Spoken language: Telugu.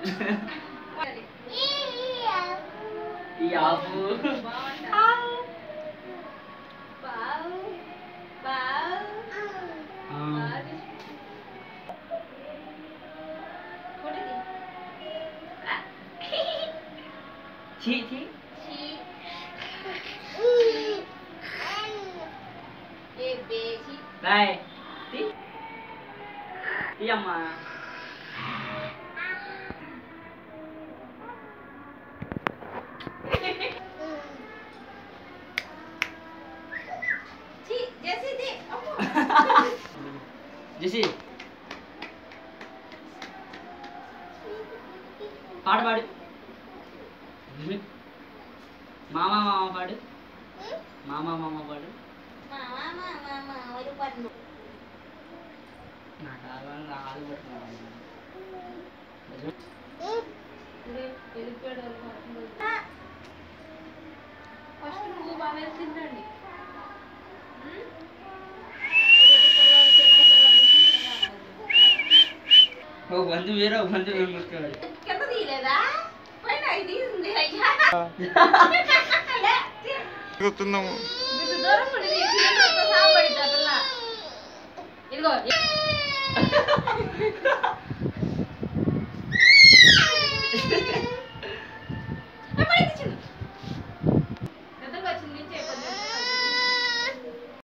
ఈ ఆపు ఛీ ఛీ బాయ్ అమ్మా జెసి పాట పాడు మామా మామ పాడు మామా మామ పాడు నాకు రాదు ఫస్ట్ నువ్వు బాగా తినండి ఓ బంధు వేరే బంధు కింద తీయలేదా పైన ఇది ఉంది అయ్యా కూర్చున్నాము దూరం ఉండి సాబడి ఇదిగో